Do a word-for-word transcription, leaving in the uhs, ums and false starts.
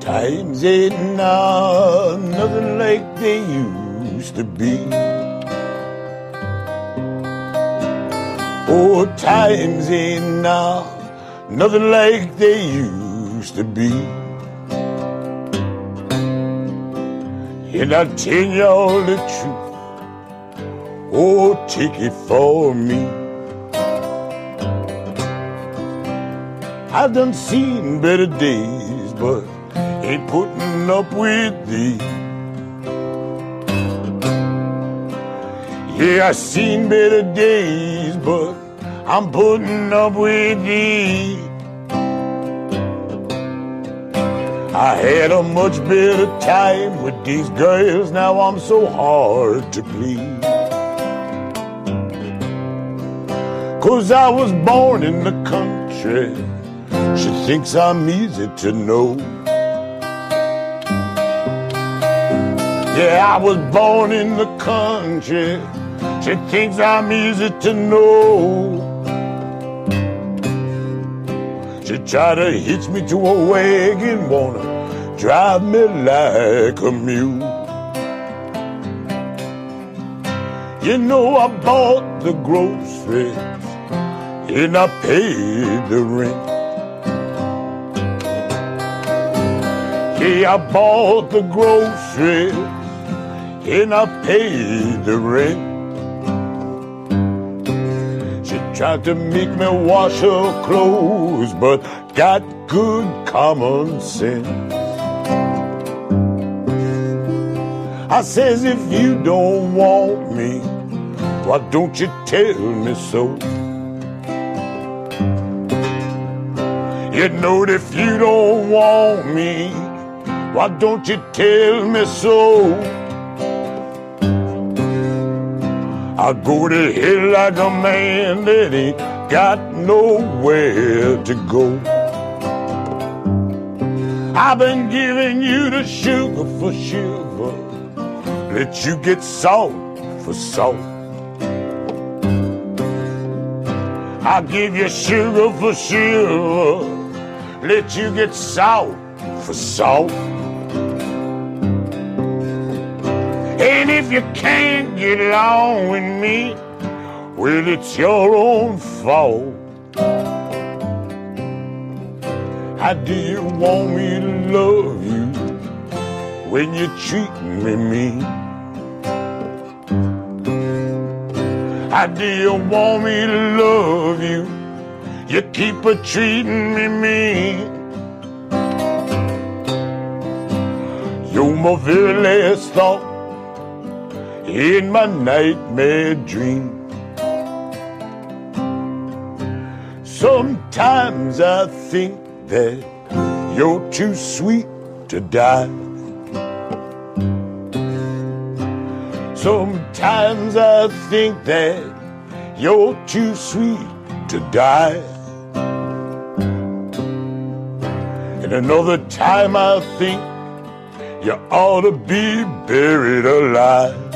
Times ain't now nothing like they used to be. Oh, times ain't now nothing like they used to be. And I tell y'all the truth, oh, take it for me. I've done seen better days, but ain't putting up with thee. Yeah, I seen better days, but I'm putting up with thee. I had a much better time with these girls, now I'm so hard to please. 'Cause I was born in the country, she thinks I'm easy to know. Yeah, I was born in the country, she thinks I'm easy to know. She tried to hitch me to a wagon, wanna drive me like a mule. You know, I bought the groceries and I paid the rent. Yeah, I bought the groceries and I paid the rent. She tried to make me wash her clothes, but got good common sense. I says, if you don't want me, why don't you tell me so? You know that if you don't want me, why don't you tell me so? I go to hell like a man that ain't got nowhere to go. I've been giving you the sugar for sugar, let you get salt for salt. I give you sugar for sugar, let you get salt for salt. And if you can't get along with me, well, it's your own fault. How do you want me to love you when you're treating me mean? How do you want me to love you? You keep a treating me mean. You're my very last thought in my nightmare dream. Sometimes I think that you're too sweet to die. Sometimes I think that you're too sweet to die. And another time I think you ought to be buried alive.